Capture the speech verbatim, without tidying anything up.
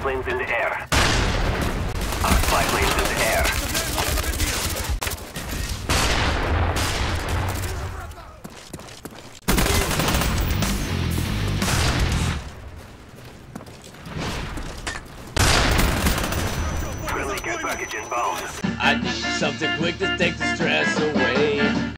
planes in the air. Our spy planes in the air. I need something quick to take the stress